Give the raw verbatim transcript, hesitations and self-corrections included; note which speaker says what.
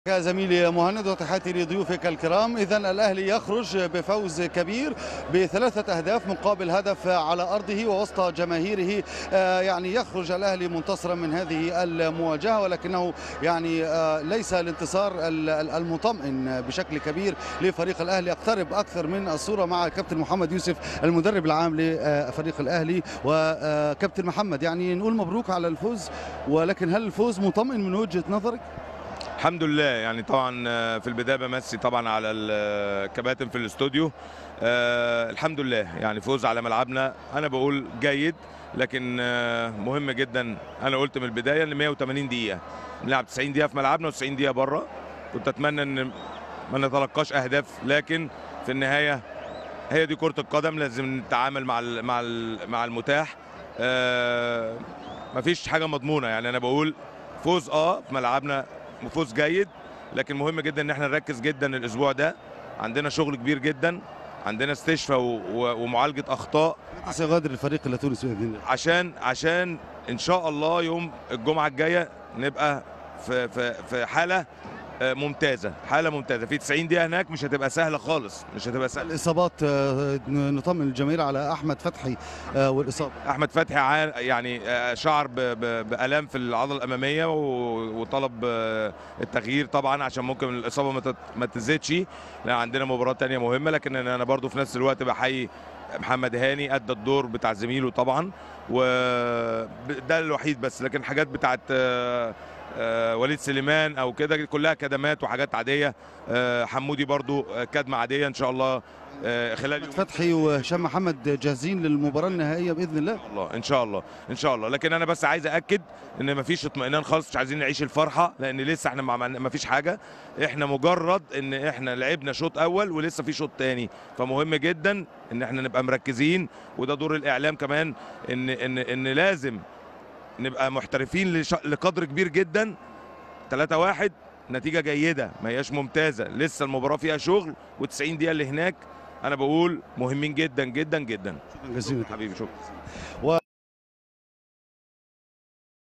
Speaker 1: يا زميلي مهند وتحياتي لضيوفك الكرام. إذن الأهلي يخرج بفوز كبير بثلاثة أهداف مقابل هدف على أرضه ووسط جماهيره. يعني يخرج الأهلي منتصرا من هذه المواجهة، ولكنه يعني ليس الانتصار المطمئن بشكل كبير لفريق الأهلي. اقترب أكثر من الصورة مع كابتن محمد يوسف المدرب العام لفريق الأهلي. وكابتن محمد، يعني نقول مبروك على الفوز، ولكن هل الفوز مطمئن من وجهة نظرك؟
Speaker 2: الحمد لله. يعني طبعا في البدايه بمسي طبعا على الكباتن في الاستوديو. أه الحمد لله، يعني فوز على ملعبنا انا بقول جيد، لكن أه مهم جدا. انا قلت من البدايه ان مئة وثمانين دقيقه نلعب تسعين دقيقه في ملعبنا وتسعين دقيقه بره. كنت اتمنى ان ما نتلقاش اهداف، لكن في النهايه هي دي كره القدم، لازم نتعامل مع مع مع المتاح. أه مفيش حاجه مضمونه. يعني انا بقول فوز اه في ملعبنا، فوز جيد، لكن مهم جدا ان احنا نركز جدا. الاسبوع ده عندنا شغل كبير جدا، عندنا استشفاء ومعالجه اخطاء.
Speaker 1: سيغادر الفريق الى تونس باذن الله،
Speaker 2: عشان عشان ان شاء الله يوم الجمعه الجايه نبقى في في في حاله ممتازه، حاله ممتازه. في تسعين دقيقه هناك مش هتبقى سهله خالص، مش هتبقى سهله.
Speaker 1: الاصابات، نطمن الجماهير على احمد فتحي والاصابه.
Speaker 2: احمد فتحي يعني شعر بالام في العضله الاماميه وطلب التغيير طبعا عشان ممكن الاصابه ما تزيدش. عندنا مباراه ثانيه مهمه، لكن انا برضو في نفس الوقت بحيي محمد هاني، ادى الدور بتاع زميله طبعا، وده الوحيد. بس لكن حاجات بتاعت آه وليد سليمان او كده كلها كدمات وحاجات عاديه. آه حمودي برضو كدمه عاديه ان شاء الله. آه خلال يوم
Speaker 1: فتحي وهشام محمد جاهزين للمباراه النهائيه باذن الله.
Speaker 2: الله ان شاء الله ان شاء الله. لكن انا بس عايز اكد ان مفيش اطمئنان خالص، مش عايزين نعيش الفرحه، لان لسه احنا ما فيش حاجه. احنا مجرد ان احنا لعبنا شوط اول ولسه في شوط ثاني، فمهم جدا ان احنا نبقى مركزين. وده دور الاعلام كمان، ان ان ان لازم نبقى محترفين لقدر كبير جدا. ثلاثة واحد نتيجة جيدة، ما هياش ممتازة، لسه المباراة فيها شغل، وتسعين دقيقة اللي هناك أنا بقول مهمين جدا جدا جدا.
Speaker 1: شكرا جزيلا
Speaker 2: حبيبي، شكرا.